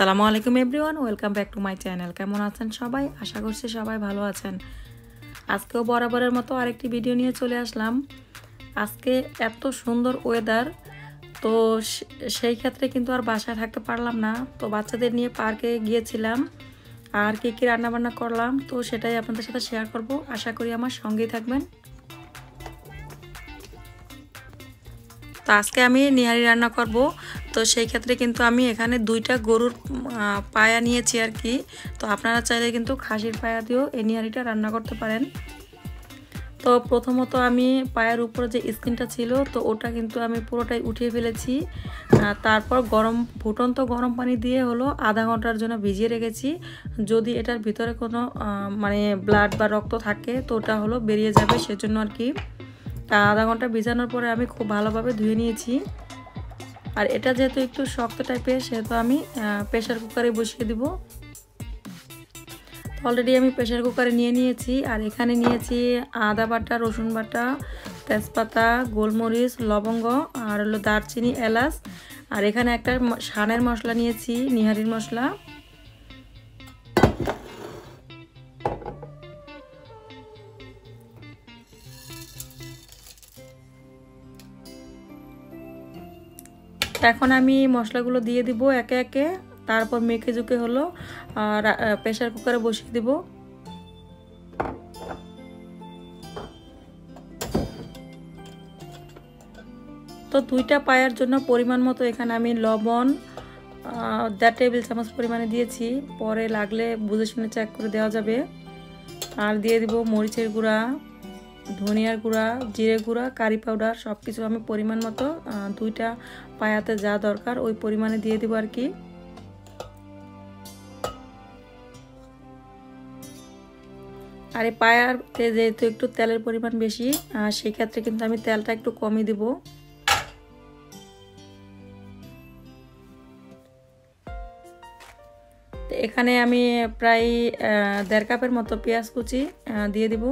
আসসালামু আলাইকুম everyone, welcome back to my channel. কেমন আছেন সবাই? আশা করছি সবাই ভালো আছেন। আজকেও বরাবরের মতো আরেকটি ভিডিও নিয়ে চলে আসলাম। আজকে এত সুন্দর ওয়েদার, তো সেই ক্ষেত্রে কিন্তু আর বাসায় থাকতে পারলাম না। তো বাচ্চাদের নিয়ে পার্কে গিয়েছিলাম, আর কী কী রান্নাবান্না করলাম তো সেটাই আপনাদের সাথে শেয়ার করব। আশা করি আমার সঙ্গেই থাকবেন। তো আজকে আমি নিহারি রান্না করব। তো সেই ক্ষেত্রে কিন্তু আমি এখানে দুইটা গরুর পায়া নিয়েছি আর কি। তো আপনারা চাইলে কিন্তু খাসির পায়া দিয়েও এই নিহারিটা রান্না করতে পারেন। তো প্রথমত আমি পায়ের উপরে যে স্কিনটা ছিল তো ওটা কিন্তু আমি পুরোটাই উঠিয়ে ফেলেছি। তারপর ফুটন্ত গরম পানি দিয়ে হলো আধা ঘন্টার জন্য ভিজিয়ে রেখেছি। যদি এটার ভিতরে কোনো মানে ব্লাড বা রক্ত থাকে তো ওটা হলো বেরিয়ে যাবে, সেজন্য আর কি। আধা ঘন্টা ভিজানোর পরে আমি খুব ভালোভাবে ধুয়ে নিয়েছি। আর এটা যেহেতু একটু শক্ত টাইপের, সেহেতু আমি প্রেশার কুকারে বসিয়ে দিব। অলরেডি আমি প্রেশার কুকারে নিয়ে নিয়েছি। আর এখানে নিয়েছি আদা বাটা, রসুন বাটা, তেজপাতা, গোলমরিচ, লবঙ্গ, আর হলো দারচিনি, এলাচ। আর এখানে একটা শানের মশলা নিয়েছি, নিহারির মশলা। এখন আমি মশলাগুলো দিয়ে দিব একে একে, তারপর মেখে জুকে হলো প্রেশার কুকারে বসিয়ে দিব। তো দুইটা পায়ার জন্য পরিমাণ মতো এখানে আমি লবণ 1.5 টেবিল চামচ পরিমাণে দিয়েছি। পরে লাগলে বুঝে শুনে চেক করে দেওয়া যাবে। আর দিয়ে দিব মরিচের গুঁড়া, ধনিয়ার গুঁড়া, জিরে গুঁড়া, কারি পাউডার, সব কিছু আমি পরিমাণ মতো দুইটা পায়াতে যা দরকার ওই পরিমাণে দিয়ে দিব আর কি। আর এই পায়াতে যেহেতু একটু তেলের পরিমাণ বেশি, সেই ক্ষেত্রে কিন্তু আমি তেলটা একটু কমই দিব। এখানে আমি প্রায় 1.5 কাপের মতো পেঁয়াজ কুচি দিয়ে দিব।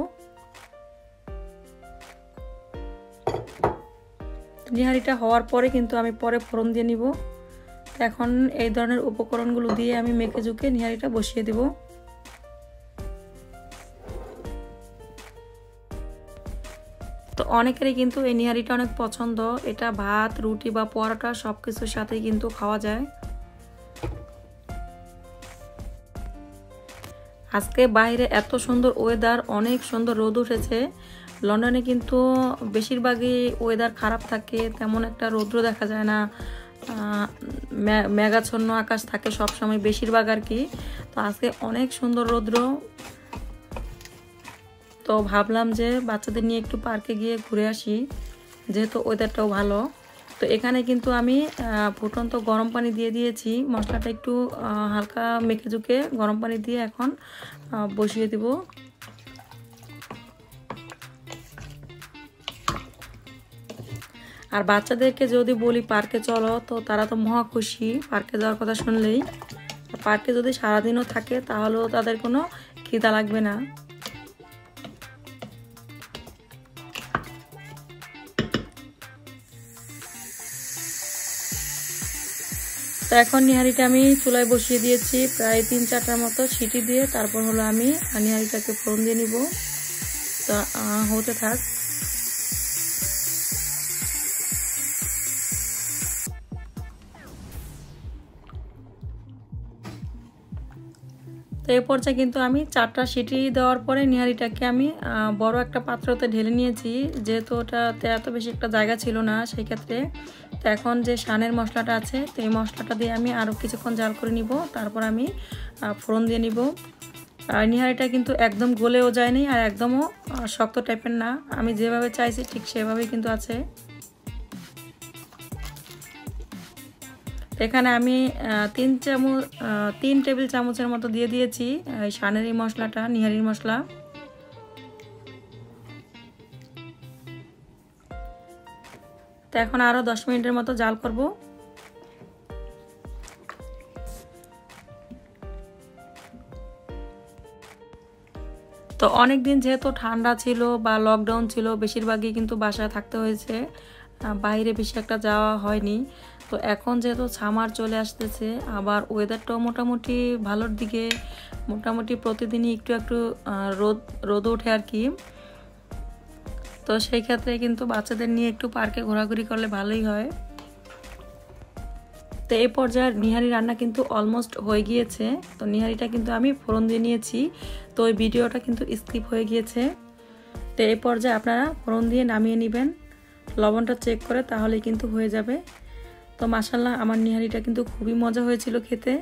নিহারিটা হওয়ার পরে কিন্তু আমি পরে ফোড়ন দিয়ে নিব। এখন এই ধরনের উপকরণগুলো দিয়ে আমি মেখে ঝুঁকে নিহারিটা বসিয়ে দিব। তো অনেকেরই কিন্তু এই নিহারিটা অনেক পছন্দ। এটা ভাত, রুটি বা পরোটা সব কিছুর সাথেই কিন্তু খাওয়া যায়। আজকে বাইরে এত সুন্দর ওয়েদার, অনেক সুন্দর রোদ উঠেছে। লন্ডনে কিন্তু বেশিরভাগই ওয়েদার খারাপ থাকে, তেমন একটা রৌদ্র দেখা যায় না, মেঘাচ্ছন্ন আকাশ থাকে সবসময় বেশিরভাগ আর কি। তো আজকে অনেক সুন্দর রৌদ্র। তো ভাবলাম যে বাচ্চাদের নিয়ে একটু পার্কে গিয়ে ঘুরে আসি, যেহেতু ওয়েদারটাও ভালো। তো এখানে কিন্তু আমি ফুটন্ত গরম পানি দিয়ে দিয়েছি। মশলাটা একটু হালকা মেখে ঝুঁকে গরম পানি দিয়ে এখন বসিয়ে দিব। আর বাচ্চাদেরকে যদি বলি পার্কে চলো, তো তারা তো মহা খুশি পার্কে যাওয়ার কথা শুনলেই। পার্কে যদি সারাদিনও থাকে তাহলেও তাদের কোনো খিদা লাগবে না। তো এখন নিহারিটা আমি চুলায় বসিয়ে দিয়েছি প্রায় 3-4টার মতো সিটি দিয়ে। তারপর হলো আমি নিহারিটাকে ফোড়ন দিয়ে নিব। তো হতে থাক। তো এই পর্যায়ে কিন্তু আমি 4টা সিটি দেওয়ার পরে নিহারিটাকে আমি বড় একটা পাত্রতে ঢেলে নিয়েছি, যেহেতু ওটাতে এত বেশি একটা জায়গা ছিল না সেই ক্ষেত্রে। তো এখন যে শানের মশলাটা আছে, তো এই মশলাটা দিয়ে আমি আরও কিছুক্ষণ জাল করে নিব। তারপর আমি ফোড়ন দিয়ে নিব। আর নিহারিটা কিন্তু একদম গলেও যায়নি আর একদমও শক্ত টাইপের না, আমি যেভাবে চাইছি ঠিক সেভাবেই কিন্তু আছে। এখানে আমি 3 টেবিল চামচের মতো দিয়ে দিয়েছি এই শানের এই মশলাটা, নিহারির মশলা। তো এখন আরও 10 মিনিটের মতো জাল করব। তো অনেক দিন যেহেতু ঠান্ডা ছিল বা লকডাউন ছিল, বেশিরভাগই কিন্তু বাসায় থাকতে হয়েছে, বাইরে বেশি একটা যাওয়া হয়নি। তো তো এখন যেহেতু সামার চলে আসতেছে, আবার ওয়েদারটাও মোটামুটি ভালোর দিকে, মোটামুটি প্রতিদিনই একটু একটু রোদ ওঠে আর কি। তো সেই ক্ষেত্রে কিন্তু বাচ্চাদের নিয়ে একটু পার্কে ঘোরাঘুরি করলে ভালোই হয়। তো এই পর্যায়ে নিহারি রান্না কিন্তু অলমোস্ট হয়ে গিয়েছে। তো নিহারিটা কিন্তু আমি ফোড়ন দিয়ে নিয়েছি, তো ওই ভিডিওটা কিন্তু স্কিপ হয়ে গিয়েছে। তো এই পর্যায়ে আপনারা ফোড়ন দিয়ে নামিয়ে নেবেন, লবণটা চেক করে, তাহলেই কিন্তু হয়ে যাবে। তো মাশাআল্লাহ আমার নিহারিটা কিন্তু খুবই মজা হয়েছিল খেতে।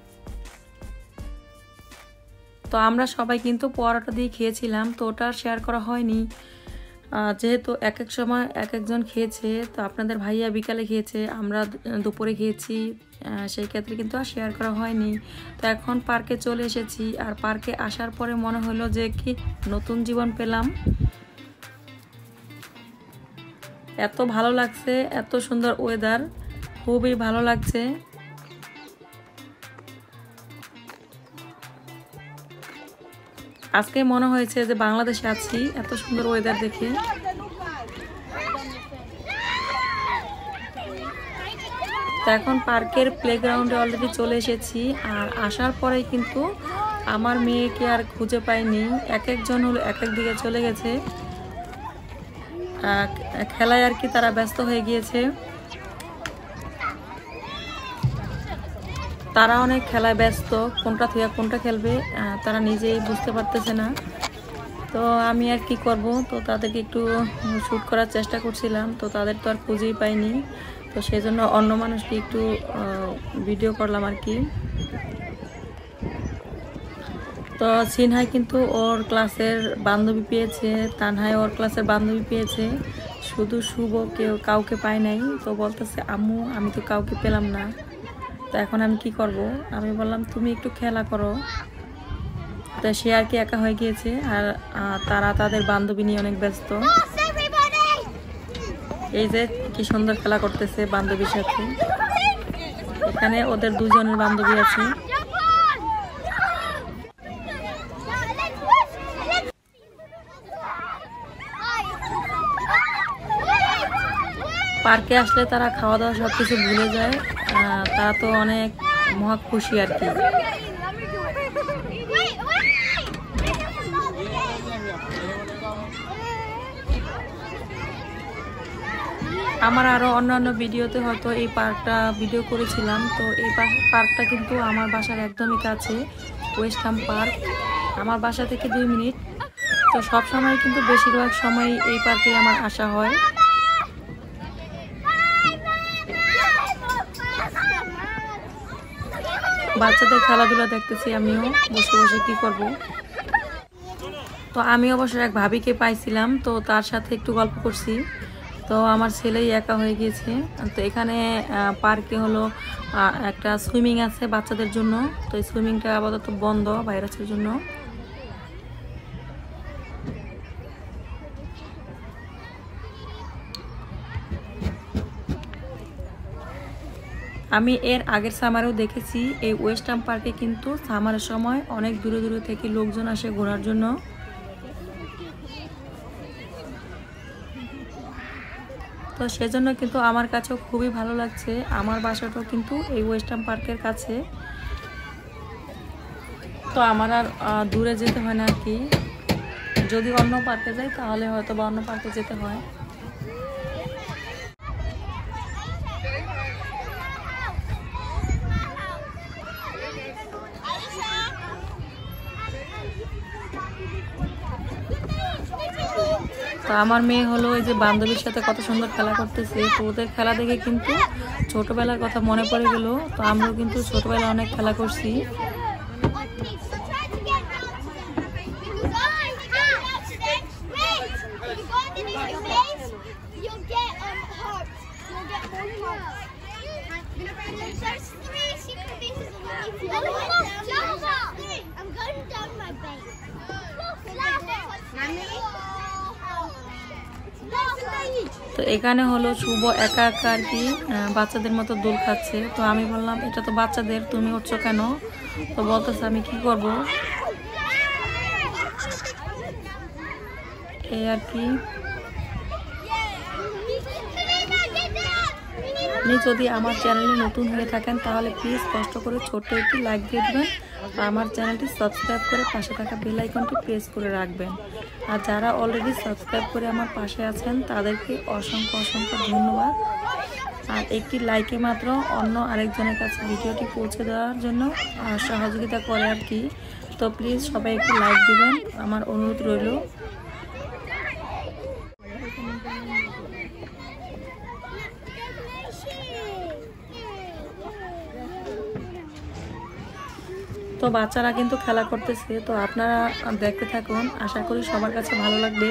তো আমরা সবাই কিন্তু পরোটা দিয়ে খেয়েছিলাম, তো ওটা শেয়ার করা হয়নি, যেহেতু এক এক সময় এক একজন খেয়েছে। তো আপনাদের ভাইয়া বিকালে খেয়েছে, আমরা দুপুরে খেয়েছি, সেই ক্ষেত্রে কিন্তু আর শেয়ার করা হয়নি। তো এখন পার্কে চলে এসেছি, আর পার্কে আসার পরে মনে হলো যে কি নতুন জীবন পেলাম। এত ভালো লাগছে, এত সুন্দর ওয়েদার, খুবই ভালো লাগছে। আজকে মনে হয়েছে যে বাংলাদেশে আছি, এত সুন্দর ওয়েদার দেখে। তো এখন পার্কের প্লেগ্রাউন্ডে অলরেডি চলে এসেছি, আর আসার পরে কিন্তু আমার মেয়েকে আর খুঁজে পাইনি। এক একজন হলো এক এক দিকে চলে গেছে খেলায় আর কি, তারা ব্যস্ত হয়ে গিয়েছে। তারা অনেক খেলায় ব্যস্ত, কোনটা থেকে কোনটা খেলবে তারা নিজেই বুঝতে পারতেছে না। তো আমি আর কি করব, তো তাদেরকে একটু শ্যুট করার চেষ্টা করছিলাম, তো তাদের তো আর খুঁজেই পাইনি। তো সেই জন্য অন্য মানুষকে একটু ভিডিও করলাম আর কি। তো সিনহাই কিন্তু ওর ক্লাসের বান্ধবী পেয়েছে, তানহাই ওর ক্লাসের বান্ধবী পেয়েছে, শুধু শুভ কাউকে পায় নাই। তো বলতেছে আম্মু আমি তো কাউকে পেলাম না, তো এখন আমি কি করব। আমি বললাম তুমি একটু খেলা করো। তো সে আর কি একা হয়ে গিয়েছে, আর তারা তাদের বান্ধবী নিয়ে অনেক ব্যস্ত। এই যে কি সুন্দর খেলা করতেছে বান্ধবীর সাথে, এখানে ওদের দুজনের বান্ধবী আছে। পার্কে আসলে তারা খাওয়া দাওয়া সব কিছু ভুলে যায়, তারা তো অনেক মহা খুশি আর কি। আমার আরও অন্যান্য ভিডিওতে হয়তো এই পার্কটা ভিডিও করেছিলাম। তো এই পার্কটা কিন্তু আমার বাসার একদমই কাছে, ওয়েস্টহাম পার্ক, আমার বাসা থেকে 2 মিনিট। তো সব সময় কিন্তু বেশিরভাগ সময় এই পার্কে আমার আসা হয়। বাচ্চাদের খেলাধুলা দেখতেছি, আমিও বসে বসে কি করব। তো আমি অবশ্য এক ভাবিকে পাইছিলাম, তো তার সাথে একটু গল্প করছি। তো আমার ছেলেই একা হয়ে গিয়েছে। তো এখানে পার্কে হলো একটা সুইমিং আছে বাচ্চাদের জন্য, তো এই সুইমিংটা আপাতত বন্ধ ভাইরাসের জন্য। আমি এর আগের সামারেও দেখেছি এই ওয়েস্টহাম পার্কে কিন্তু সামারের সময় অনেক দূরে দূরে থেকে লোকজন আসে ঘোরার জন্য। তো সেজন্য কিন্তু আমার কাছেও খুবই ভালো লাগছে। আমার বাসাটাও কিন্তু এই ওয়েস্টহাম পার্কের কাছে, তো আমার আর দূরে যেতে হয় না আর কি। যদি অন্য পার্কে যাই তাহলে হয়তো বা অন্য পার্কে যেতে হয়। তো আমার মেয়ে হলো এই যে বান্ধবীর সাথে কত সুন্দর খেলা করতেছে। তো ওদের খেলা দেখে কিন্তু ছোটবেলার কথা মনে পড়ে গেল। তো আমরাও কিন্তু ছোটবেলায় অনেক খেলা করছি। তো এখানে হলো শুভ একা একা আর কি বাচ্চাদের মতো দোল খাচ্ছে। তো আমি বললাম এটা তো বাচ্চাদের, তুমি উঠছো কেন? তো বলতেছে আমি কি করব, এই আর কি। আপনি যদি আমার চ্যানেলে নতুন হয়ে থাকেন তাহলে প্লিজ কষ্ট করে ছোট্ট একটি লাইক দিয়ে দেবেন, আর আমার চ্যানেলটি সাবস্ক্রাইব করে পাশে থাকা বেল আইকনটি প্রেস করে রাখবেন। আর যারা অলরেডি সাবস্ক্রাইব করে আমার পাশে আছেন তাদেরকে অসংখ্য অসংখ্য ধন্যবাদ। আর একটি লাইকে মাত্র অন্য আরেকজনের কাছে ভিডিওটি পৌঁছে দেওয়ার জন্য সহযোগিতা করে আর কি। তো প্লিজ সবাই একটু লাইক দিবেন, আমার অনুরোধ রইল। তো বাচ্চারা কিন্তু খেলা করতেছে, তো আপনারা দেখতে থাকুন, আশা করি সবার কাছে ভালো লাগবে।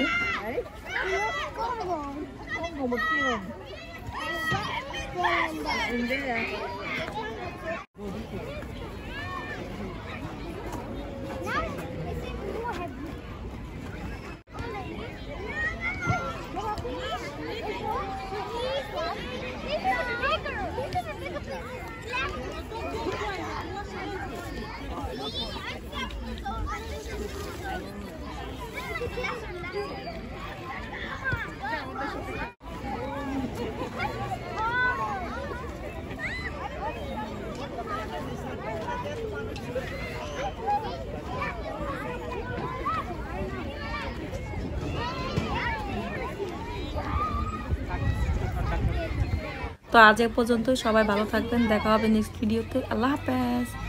তো আজ এ পর্যন্তই, সবাই ভালো থাকবেন, দেখা হবে নেক্সট ভিডিওতে। আল্লাহ হাফেজ।